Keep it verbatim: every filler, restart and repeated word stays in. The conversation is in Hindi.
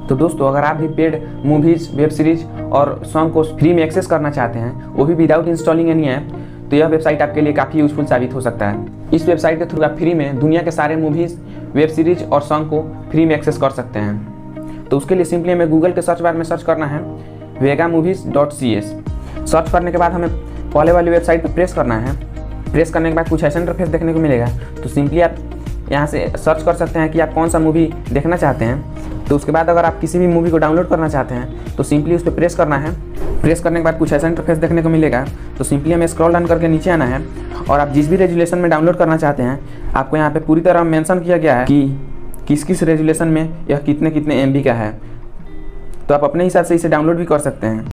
तो दोस्तों अगर आप भी पेड मूवीज़, वेब सीरीज और सॉन्ग को फ्री में एक्सेस करना चाहते हैं, वो भी विदाउट इंस्टॉलिंग एनी ऐप, तो यह वेबसाइट आपके लिए काफ़ी यूजफुल साबित हो सकता है। इस वेबसाइट के थ्रू आप फ्री में दुनिया के सारे मूवीज़, वेब सीरीज और सॉन्ग को फ्री में एक्सेस कर सकते हैं। तो उसके लिए सिंपली हमें गूगल के सर्च बार में सर्च करना है Vega movies dot C S. Search करने के बाद हमें पहले वाली वेबसाइट पर प्रेस करना है। प्रेस करने के बाद कुछ ऐसा इंटरफेस देखने को मिलेगा। तो सिंपली आप यहाँ से सर्च कर सकते हैं कि आप कौन सा मूवी देखना चाहते हैं। तो उसके बाद अगर आप किसी भी मूवी को डाउनलोड करना चाहते हैं तो सिंपली उस पर प्रेस करना है। प्रेस करने के बाद कुछ ऐसा इंटरफेस देखने को मिलेगा। तो सिंपली हमें स्क्रॉल डाउन करके नीचे आना है और आप जिस भी रेजुलेशन में डाउनलोड करना चाहते हैं, आपको यहाँ पे पूरी तरह मेंशन किया गया है कि किस किस रेजुलेशन में यह कितने कितने एम बी का है। तो आप अपने हिसाब से इसे डाउनलोड भी कर सकते हैं।